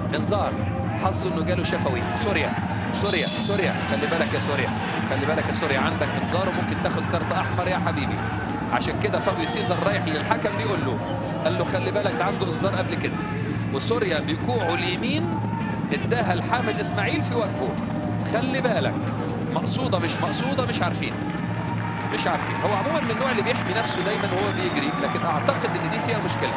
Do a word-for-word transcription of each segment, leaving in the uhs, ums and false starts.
انذار، حظه انه جاله شفوي. سوريا سوريا سوريا خلي بالك يا سوريا، خلي بالك يا سوريا، عندك انذار وممكن تاخد كارت احمر يا حبيبي. عشان كده فابيو سيزر رايح للحكم بيقول له، قال له خلي بالك ده عنده انذار قبل كده. وسوريا بكوعه اليمين اداها لحامد اسماعيل في وجهه. خلي بالك، مقصوده مش مقصوده مش عارفين مش عارفين هو عموما من النوع اللي بيحمي نفسه دايما وهو بيجري، لكن اعتقد ان دي فيها مشكله.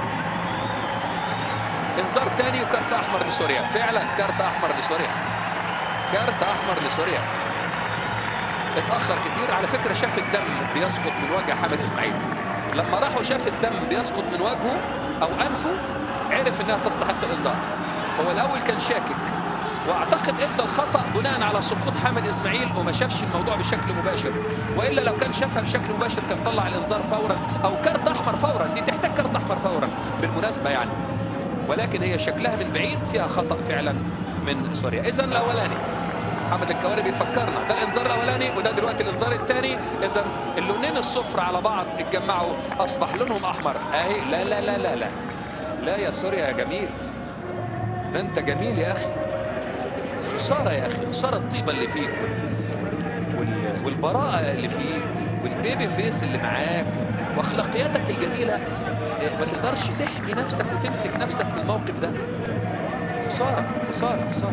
انذار تاني وكارت احمر لسوريا. فعلا كارت احمر لسوريا، كارت احمر لسوريا. اتاخر كتير على فكره، شاف الدم بيسقط من وجه حامد اسماعيل. لما راحوا شاف الدم بيسقط من وجهه او انفه، عرف انها تستحق الانذار. هو الاول كان شاكك، واعتقد ادى الخطا بناء على سقوط حامد اسماعيل وما شافش الموضوع بشكل مباشر، والا لو كان شافها بشكل مباشر كان طلع الانذار فورا او كارت احمر فورا. دي تحتاج كارت احمر فورا بالمناسبه يعني، ولكن هي شكلها من بعيد فيها خطا فعلا من سوريا. اذا الاولاني محمد الكواري بيفكرنا، ده الانذار الاولاني وده دلوقتي الانذار الثاني. اذا اللونين الصفر على بعض اتجمعوا اصبح لونهم احمر اهي. لا لا لا لا لا لا يا سوريا يا جميل، ده انت جميل يا اخي. خساره يا اخي، خساره الطيبه اللي فيك وال... والبراءه اللي فيك والبيبي فيس اللي معاك واخلاقياتك الجميله، ما تقدرش تحمي نفسك وتمسك نفسك من الموقف ده. خساره خساره خساره.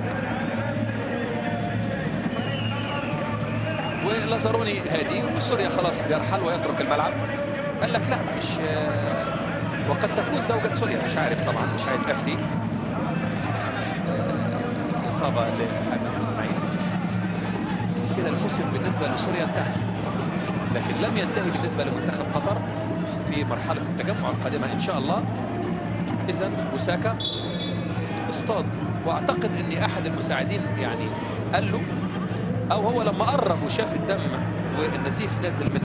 ولازاروني هادي وسوريا خلاص بيرحل ويترك الملعب. قال لك لا مش، وقد تكون زوجة سوريا، مش عارف طبعا، مش عايز افتي. اصابه لحامد اسماعيل. كده الموسم بالنسبه لسوريا انتهى، لكن لم ينتهي بالنسبه لمنتخب قطر في مرحله التجمع القادمه ان شاء الله. اذا بوساكا اصطاد، واعتقد ان احد المساعدين يعني قال له، او هو لما قرب وشاف الدم والنزيف نازل من